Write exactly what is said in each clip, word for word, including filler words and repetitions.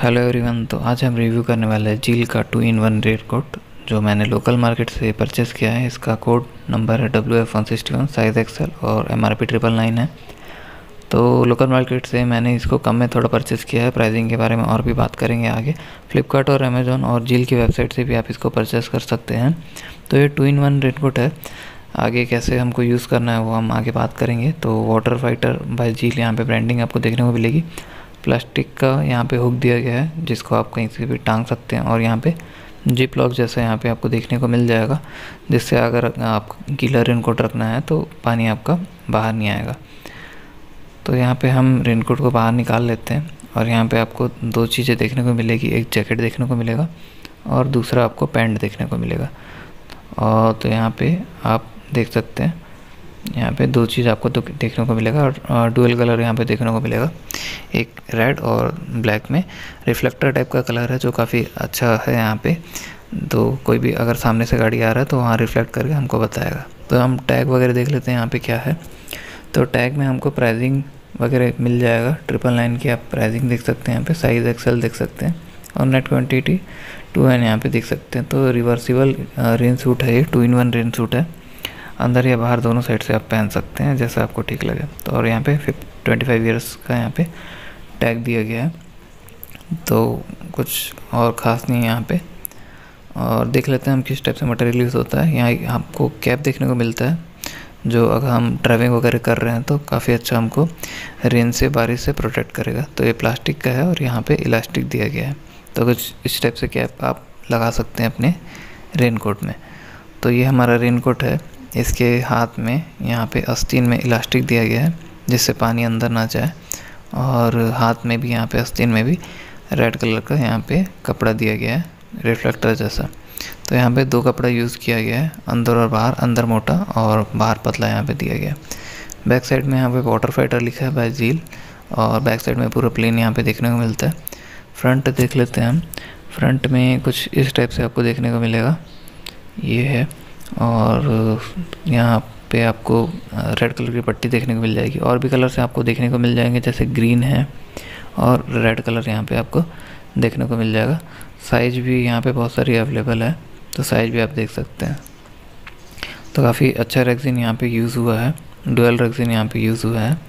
Hello everyone. तो आज हम रिव्यू करने वाले हैं जील का टू इन वन रेनकोट जो मैंने लोकल मार्केट से परचेज़ किया है। इसका कोड नंबर है W F one sixty one, size XL और M R P triple nine है। तो लोकल मार्केट से मैंने इसको कम में थोड़ा परचेज़ किया है। प्राइसिंग के बारे में और भी बात करेंगे आगे। फ्लिपकार्ट और अमेज़ॉन और जील की वेबसाइट से भी आप इसको परचेज़ कर सकते हैं। तो ये टू इन वन रेनकोट है। आगे कैसे हमको यूज़ करना है वो हम आगे बात करेंगे। तो वाटर फाइटर बाय जील यहाँ पे ब्रांडिंग आपको देखने को मिलेगी। प्लास्टिक का यहाँ पे हुक दिया गया है जिसको आप कहीं से भी टांग सकते हैं, और यहाँ पे जिप लॉक जैसा यहाँ पे आपको देखने को मिल जाएगा, जिससे अगर आप गीला रेनकोट रखना है तो पानी आपका बाहर नहीं आएगा। तो यहाँ पे हम रेनकोट को बाहर निकाल लेते हैं और यहाँ पे आपको दो चीज़ें देखने को मिलेगी। एक जैकेट देखने को मिलेगा और दूसरा आपको पैंट देखने को मिलेगा। और तो यहाँ पे आप देख सकते हैं यहाँ पे दो चीज़ आपको तो देखने को मिलेगा और डुअल कलर यहाँ पे देखने को मिलेगा। एक रेड और ब्लैक में रिफ्लेक्टर टाइप का कलर है जो काफ़ी अच्छा है यहाँ पे। तो कोई भी अगर सामने से गाड़ी आ रहा है तो वहाँ रिफ्लेक्ट करके हमको बताएगा। तो हम टैग वगैरह देख लेते हैं यहाँ पे क्या है। तो टैग में हमको प्राइसिंग वगैरह मिल जाएगा। ट्रिपल नाइन की आप प्राइसिंग देख सकते हैं यहाँ पे, साइज़ एक्सेल देख सकते हैं और नेट क्वान्टिटी टू एन यहाँ पे देख सकते हैं। तो रिवर्सिबल रेन सूट है, ये two in one rain suit है। अंदर या बाहर दोनों साइड से आप पहन सकते हैं जैसा आपको ठीक लगे। तो और यहाँ पे ट्वेंटी फाइव ईयर्स का यहाँ पे टैग दिया गया है। तो कुछ और ख़ास नहीं है यहाँ पे। और देख लेते हैं हम किस टाइप से मटेरियल यूज़ होता है। यहाँ आपको कैप देखने को मिलता है जो अगर हम ड्राइविंग वगैरह कर रहे हैं तो काफ़ी अच्छा हमको रेन से, बारिश से प्रोटेक्ट करेगा। तो ये प्लास्टिक का है और यहाँ पे इलास्टिक दिया गया है। तो कुछ इस टाइप से कैप आप लगा सकते हैं अपने रेनकोट में। तो ये हमारा रेनकोट है। इसके हाथ में यहाँ पे आस्तीन में इलास्टिक दिया गया है जिससे पानी अंदर ना जाए, और हाथ में भी यहाँ पे आस्तीन में भी रेड कलर का यहाँ पे कपड़ा दिया गया है रिफ्लेक्टर जैसा। तो यहाँ पे दो कपड़ा यूज़ किया गया है, अंदर और बाहर। अंदर मोटा और बाहर पतला यहाँ पे दिया गया है। बैक साइड में यहाँ पे वाटर फाइटर लिखा है बाय जील, और बैक साइड में पूरा प्लेन यहाँ पे देखने को मिलता है। फ्रंट देख लेते हैं हम। फ्रंट में कुछ इस टाइप से आपको देखने को मिलेगा, ये है। और यहाँ पे आपको रेड कलर की पट्टी देखने को मिल जाएगी। और भी कलर से आपको देखने को मिल जाएंगे, जैसे ग्रीन है और रेड कलर यहाँ पे आपको देखने को मिल जाएगा। साइज़ भी यहाँ पे बहुत सारी अवेलेबल है, तो साइज़ भी आप देख सकते हैं। तो काफ़ी अच्छा रेक्सिन यहाँ पे यूज़ हुआ है, डुअल रेक्सिन यहाँ पे यूज़ हुआ है।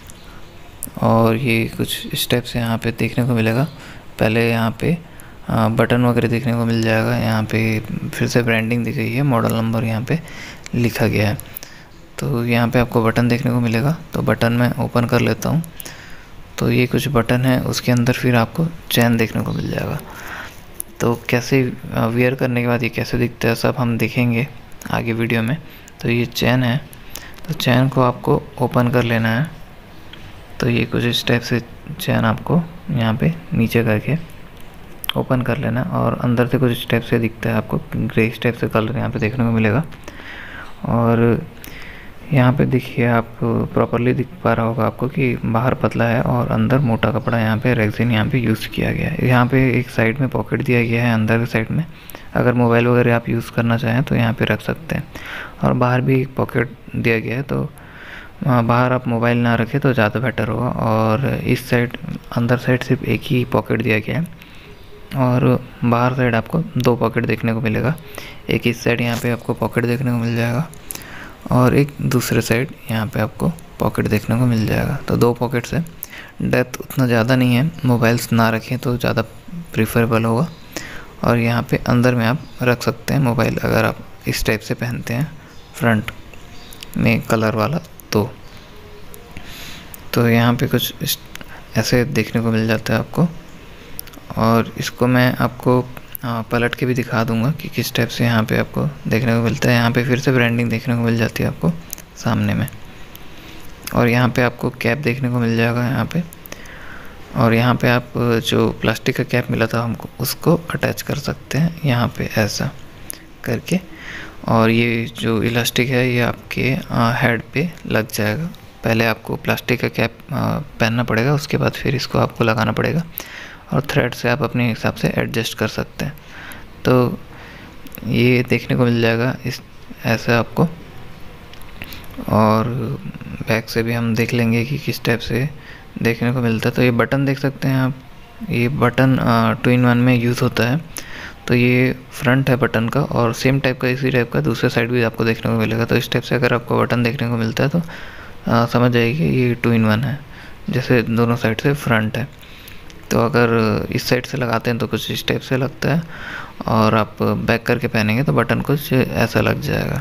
और ये कुछ इस टाइप से यहाँ पे देखने को मिलेगा। पहले यहाँ पे बटन वगैरह देखने को मिल जाएगा। यहाँ पे फिर से ब्रांडिंग दी गई है, मॉडल नंबर यहाँ पे लिखा गया है। तो यहाँ पे आपको बटन देखने को मिलेगा। तो बटन मैं ओपन कर लेता हूँ। तो ये कुछ बटन है, उसके अंदर फिर आपको चैन देखने को मिल जाएगा। तो कैसे वियर करने के बाद ये कैसे दिखता है सब हम देखेंगे आगे वीडियो में। तो ये चैन है, तो चैन को आपको ओपन कर लेना है। तो ये कुछ इस टाइप से चैन आपको यहाँ पे नीचे करके ओपन कर लेना, और अंदर से कुछ इस टाइप से दिखता है आपको, ग्रे इस टाइप से कलर यहाँ पे देखने को मिलेगा। और यहाँ पे देखिए, आप प्रॉपरली दिख पा रहा होगा आपको कि बाहर पतला है और अंदर मोटा कपड़ा यहाँ पे रेक्सिन यहाँ पे यूज़ किया गया है। यहाँ पे एक साइड में पॉकेट दिया गया है, अंदर के साइड में अगर मोबाइल वगैरह आप यूज़ करना चाहें तो यहाँ पे रख सकते हैं। और बाहर भी एक पॉकेट दिया गया है, तो बाहर आप मोबाइल ना रखें तो ज़्यादा बेटर होगा। और इस साइड अंदर साइड सिर्फ एक ही पॉकेट दिया गया है, और बाहर साइड आपको दो पॉकेट देखने को मिलेगा। एक इस साइड यहाँ पे आपको पॉकेट देखने को मिल जाएगा, और एक दूसरे साइड यहाँ पे आपको पॉकेट देखने को मिल जाएगा। तो दो पॉकेट से डेप्थ उतना ज़्यादा नहीं है, मोबाइल्स ना रखें तो ज़्यादा प्रीफरेबल होगा। और यहाँ पे अंदर में आप रख सकते हैं मोबाइल, अगर आप इस टाइप से पहनते हैं फ्रंट में कलर वाला। तो तो यहाँ पे कुछ ऐसे देखने को मिल जाता है आपको। और इसको मैं आपको पलट के भी दिखा दूंगा कि किस टाइप से यहाँ पे आपको देखने को मिलता है। यहाँ पे फिर से ब्रांडिंग देखने को मिल जाती है आपको सामने में। और यहाँ पे आपको कैप देखने को मिल जाएगा यहाँ पे। और यहाँ पे आप जो प्लास्टिक का कैप मिला था हमको, उसको अटैच कर सकते हैं यहाँ पे ऐसा करके। और ये जो इलास्टिक है ये आपके हेड पे लग जाएगा। पहले आपको प्लास्टिक का कैप पहनना पड़ेगा, उसके बाद फिर इसको आपको लगाना पड़ेगा, और थ्रेड से आप अपने हिसाब से एडजस्ट कर सकते हैं। तो ये देखने को मिल जाएगा इस ऐसा आपको। और बैक से भी हम देख लेंगे कि किस टाइप से देखने को मिलता है। तो ये बटन देख सकते हैं आप, ये बटन टू इन वन में यूज़ होता है। तो ये फ्रंट है बटन का, और सेम टाइप का इसी टाइप का दूसरे साइड भी आपको देखने को मिलेगा। तो इस टाइप से अगर आपको बटन देखने को मिलता है तो आ, समझ जाइए ये टू इन वन है, जैसे दोनों साइड से फ्रंट है। तो अगर इस साइड से लगाते हैं तो कुछ इस टाइप से लगता है, और आप बैक करके पहनेंगे तो बटन कुछ ऐसा लग जाएगा।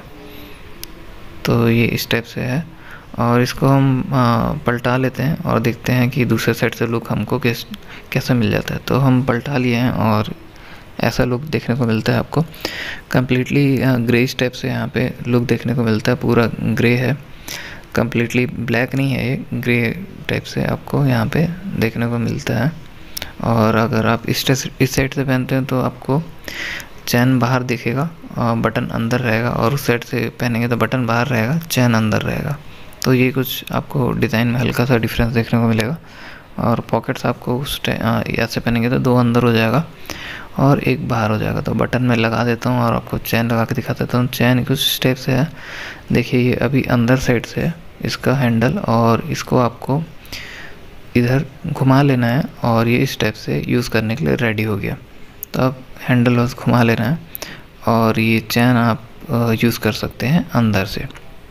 तो ये इस टाइप से है, और इसको हम आ, पलटा लेते हैं और देखते हैं कि दूसरे साइड से लुक हमको किस कैसा मिल जाता है। तो हम पलटा लिए हैं और ऐसा लुक देखने को मिलता है आपको। कम्प्लीटली ग्रे टाइप से यहाँ पे लुक देखने को मिलता है, पूरा ग्रे है, कम्प्लीटली ब्लैक नहीं है, ये ग्रे टाइप से आपको यहाँ पे देखने को मिलता है। और अगर आप इस इस साइड से पहनते हैं तो आपको चैन बाहर दिखेगा और बटन अंदर रहेगा, और उस साइड से पहनेंगे तो बटन बाहर रहेगा, चैन अंदर रहेगा। तो ये कुछ आपको डिज़ाइन में हल्का सा डिफरेंस देखने को मिलेगा। और पॉकेट्स आपको उस ऐसे पहनेंगे तो दो अंदर हो जाएगा और एक बाहर हो जाएगा। तो बटन में लगा देता हूँ और आपको चैन लगा के दिखा देता हूँ। चैन कुछ स्टेप से है, देखिए ये अभी अंदर साइड से है इसका हैंडल, और इसको आपको इधर घुमा लेना है और ये इस टाइप से यूज़ करने के लिए रेडी हो गया। तो अब हैंडल बस घुमा लेना है और ये चैन आप यूज़ कर सकते हैं अंदर से।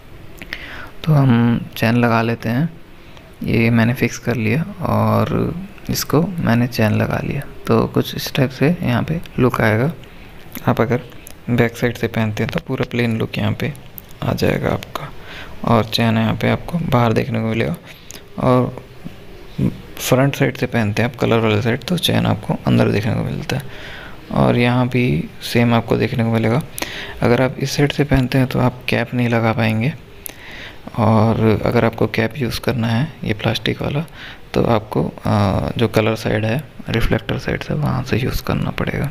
तो हम चैन लगा लेते हैं, ये मैंने फिक्स कर लिया और इसको मैंने चैन लगा लिया। तो कुछ इस टाइप से यहाँ पे लुक आएगा। आप अगर बैक साइड से पहनते हैं तो पूरा प्लेन लुक यहाँ पे आ जाएगा आपका, और चैन यहाँ पे आपको बाहर देखने को मिलेगा। और फ्रंट साइड से पहनते हैं आप कलर वाले साइड तो चैन आपको अंदर देखने को मिलता है, और यहाँ भी सेम आपको देखने को मिलेगा। अगर आप इस साइड से पहनते हैं तो आप कैप नहीं लगा पाएंगे, और अगर आपको कैप यूज़ करना है ये प्लास्टिक वाला तो आपको जो कलर साइड है रिफ्लेक्टर साइड से वहाँ से यूज़ करना पड़ेगा।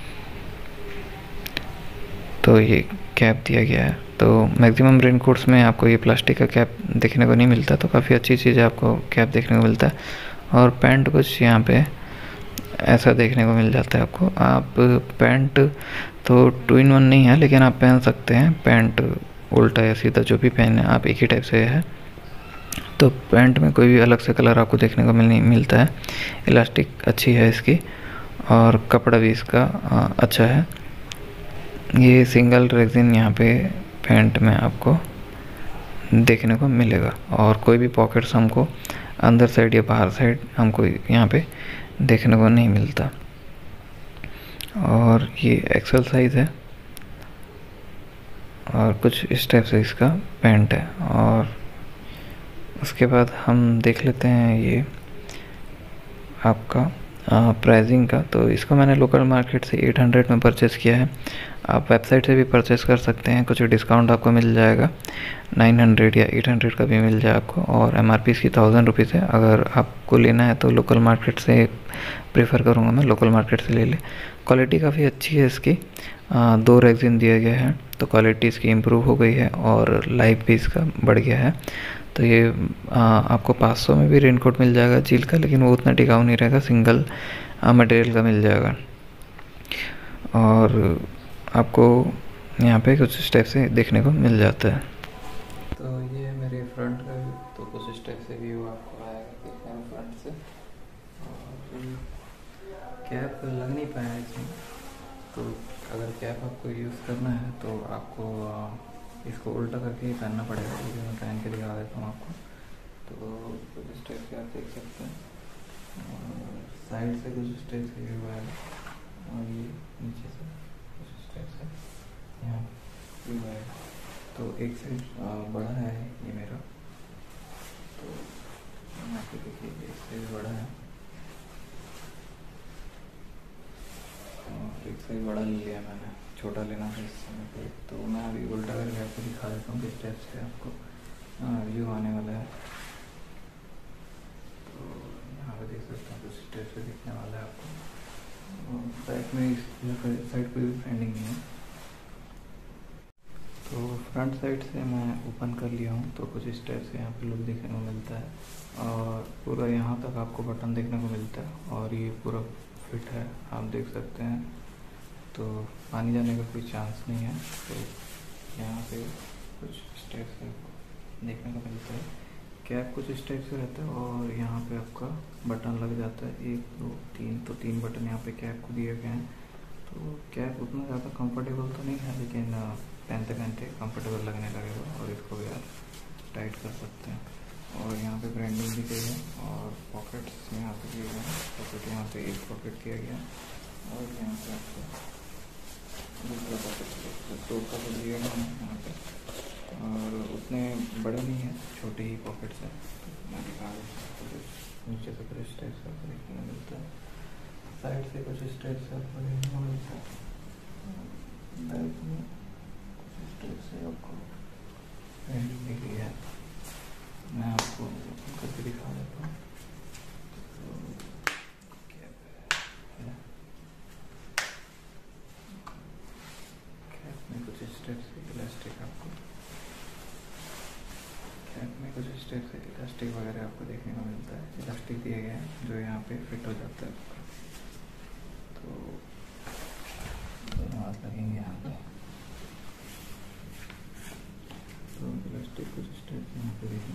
तो ये कैप दिया गया है। तो मैक्सिमम रेनकोट्स में आपको ये प्लास्टिक का कैप देखने को नहीं मिलता, तो काफ़ी अच्छी चीज़ है, आपको कैप देखने को मिलता है। और पैंट कुछ यहाँ पे ऐसा देखने को मिल जाता है आपको। आप पैंट तो टू इन वन नहीं है, लेकिन आप पहन सकते हैं पैंट उल्टा या सीधा जो भी पहने आप, एक ही टाइप से है। तो पैंट में कोई भी अलग से कलर आपको देखने को मिल नहीं मिलता है। इलास्टिक अच्छी है इसकी, और कपड़ा भी इसका अच्छा है। ये सिंगल रेजिन यहाँ पे पैंट में आपको देखने को मिलेगा, और कोई भी पॉकेट्स हमको अंदर साइड या बाहर साइड हमको यहाँ पे देखने को नहीं मिलता। और ये एक्सेल साइज़ है, और कुछ इस टाइप से इसका पैंट है। और उसके बाद हम देख लेते हैं ये आपका प्राइसिंग का। तो इसको मैंने लोकल मार्केट से आठ सौ में परचेज़ किया है। आप वेबसाइट से भी परचेज़ कर सकते हैं, कुछ डिस्काउंट आपको मिल जाएगा, नौ सौ या आठ सौ का भी मिल जाए आपको। और एम आर पी इसकी थाउजेंड रुपीज़ है। अगर आपको लेना है तो लोकल मार्केट से प्रेफर करूँगा मैं, लोकल मार्केट से ले ले। क्वालिटी काफ़ी अच्छी है इसकी, आ, दो रेक्सिन दिया गया है तो क्वालिटी इसकी इम्प्रूव हो गई है, और लाइफ भी इसका बढ़ गया है। तो ये आ, आपको पाँच सौ में भी रेनकोट मिल जाएगा चील का, लेकिन वो उतना टिकाऊ नहीं रहेगा, सिंगल मटेरियल का मिल जाएगा। और आपको यहाँ पे कुछ इस टाइप से देखने को मिल जाता है। तो ये मेरे फ्रंट का व्यू, तो कुछ इस टाइप से व्यू आपको आएगा देखने में फ्रंट से। और कैप लग नहीं पाया इसमें, तो अगर कैप आपको यूज़ करना है तो आपको इसको उल्टा करके ही पहनना पड़ेगा, क्योंकि मैं पहन के दिखा देता हूँ आपको। तो कुछ इस टाइप से आप देख सकते हैं, और साइड से कुछ इस टाइप से व्यू आएगा, और ये नीचे से कुछ इस टाइप से यहाँ व्यू आएगा। तो एक साइड बड़ा है ये मेरा, तो यहाँ पे देखिए एक साइड बड़ा है और एक साइड बड़ा लिया है मैंने, छोटा लेना था इस समय पे। तो मैं अभी उल्टा करके आपको दिखा देता हूँ किस टाइप से आपको व्यू आने वाला है। तो यहाँ पे देख सकते हैं कुछ टाइप से दिखने वाला है आपको। बैक में इस साइड कोई भी ब्रांडिंग नहीं है। तो फ्रंट साइड से मैं ओपन कर लिया हूँ, तो कुछ इस टाइप से यहाँ पे लुक देखने को मिलता है, और पूरा यहाँ तक आपको बटन देखने को मिलता है, और ये पूरा फिट है, आप देख सकते हैं। तो पानी जाने का कोई चांस नहीं है। तो यहाँ पे कुछ इस टाइप से देखने को मिलता है। कैप कुछ इस टाइप से रहता है और यहाँ पे आपका बटन लग जाता है, एक दो तीन, तो तीन बटन यहाँ पे कैप को दिए गए हैं। तो कैप उतना ज़्यादा कंफर्टेबल तो नहीं है, लेकिन पहनते पहनते कंफर्टेबल लगने लगेगा और इसको भी आप टाइट कर सकते हैं। और यहाँ पे ब्रांडिंग भी गई है और पॉकेट्स यहाँ पे दिए गए हैं। पॉकेट यहाँ पे एक पॉकेट किया गया और यहाँ पे आपको दूसरा पॉकेट, दो पॉकेट दिए गए हैं यहाँ पे, और उतने बड़े नहीं हैं, छोटे ही पॉकेट्स हैं। मैं निकाल नीचे से कुछ इस टाइप से आपको देखने को मिलता है, साइड से कुछ इस टाइप से आपको देखने को मिलता है, बैक में कुछ इस टाइप से आपको ब्रांडिंग दी गई है। मैं आपको करके दिखा देता हूँ। कैप में कुछ इस टाइप से इलास्टिक आपको कैप में कुछ इस टाइप से इलास्टिक वगैरह आपको देखने को मिलता है। इलास्टिक दिए गए हैं जो यहाँ पे फिट हो जाता है आपका, तो दोनों हाथ लगेंगे यहाँ पे, तो इलास्टिक कुछ इस टाइप से यहाँ पे देखने